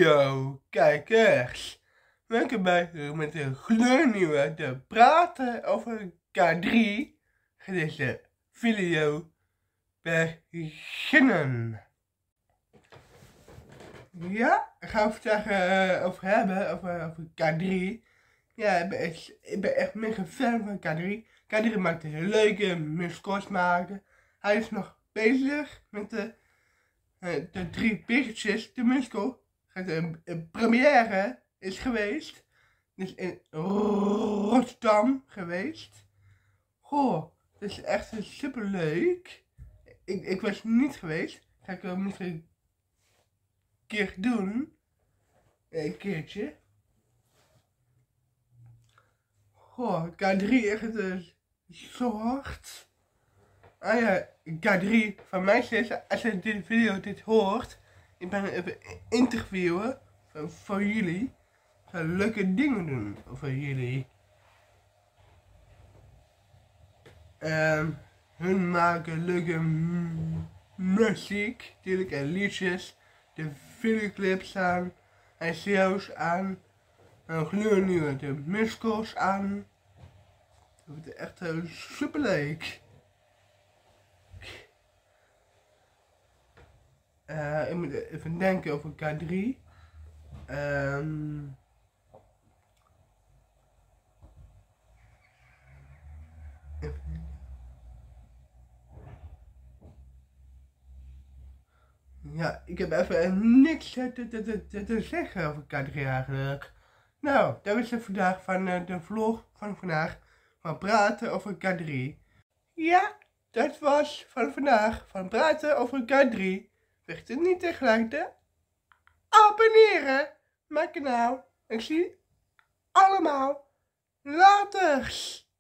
videokijkers. Welkom bij met een gloednieuwe te praten over K3. Ga deze video beginnen. Ja, ik ga het vandaag over hebben, over K3. Ja, ik ben echt mega fan van K3. K3 maakt hele leuke musicals maken. Hij is nog bezig met de Drie Biggetjes, de musical. Een première is geweest. Dus in Rotterdam geweest. Goh, dat is echt super leuk. Ik was niet geweest. Ga ik wel misschien een keer doen. Een keertje. Goh, K3 echt zo hard. Ah ja, K3 van mij steeds, als je dit video hoort, ik ben even interviewen voor jullie. Ik ga leuke dingen doen voor jullie. Hun maken leuke muziek, natuurlijk, en liedjes, de videoclips aan, en shows aan, en gloednieuwe de musicals aan. Dat is echt super leuk. Ik moet even denken over K3. Ja, ik heb even niks te zeggen over K3 eigenlijk. Nou, dat was het vandaag van de vlog van vandaag. Van praten over K3. Ja, dat was van vandaag. Van praten over K3. Vergeet niet tegelijk te abonneren. Mijn kanaal. Ik zie allemaal laters.